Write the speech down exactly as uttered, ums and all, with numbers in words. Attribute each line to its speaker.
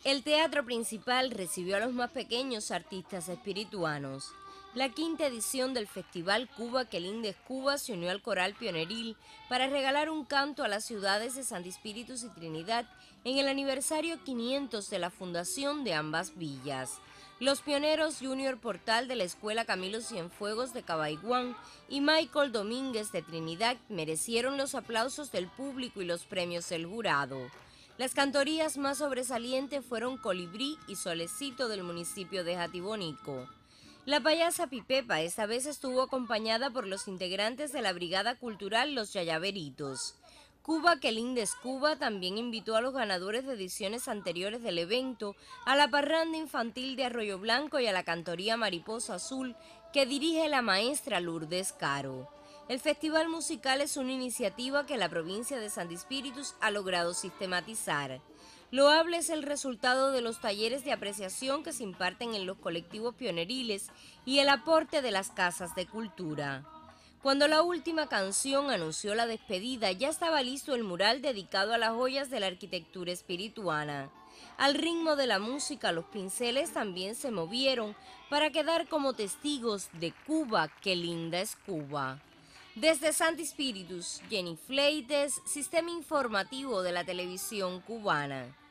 Speaker 1: El teatro principal recibió a los más pequeños artistas espirituanos. La quinta edición del Festival Cuba Qué Linda es Cuba se unió al coral pioneril para regalar un canto a las ciudades de Santi Espíritus y Trinidad en el aniversario quinientos de la fundación de ambas villas. Los pioneros Junior Portal de la Escuela Camilo Cienfuegos de Cabaiguán y Michael Domínguez de Trinidad merecieron los aplausos del público y los premios del jurado. Las cantorías más sobresalientes fueron Colibrí y Solecito del municipio de Jatibonico. La payasa Pipepa esta vez estuvo acompañada por los integrantes de la Brigada Cultural Los Yayaveritos. Cuba Qué Linda es Cuba también invitó a los ganadores de ediciones anteriores del evento a la parranda infantil de Arroyo Blanco y a la cantoría Mariposa Azul que dirige la maestra Lourdes Caro. El festival musical es una iniciativa que la provincia de Santi Espíritus ha logrado sistematizar. Loable es el resultado de los talleres de apreciación que se imparten en los colectivos pioneriles y el aporte de las casas de cultura. Cuando la última canción anunció la despedida, ya estaba listo el mural dedicado a las joyas de la arquitectura espirituana. Al ritmo de la música, los pinceles también se movieron para quedar como testigos de Cuba, qué linda es Cuba. Desde Santi Espíritus, Jenny Fleites, Sistema Informativo de la Televisión Cubana.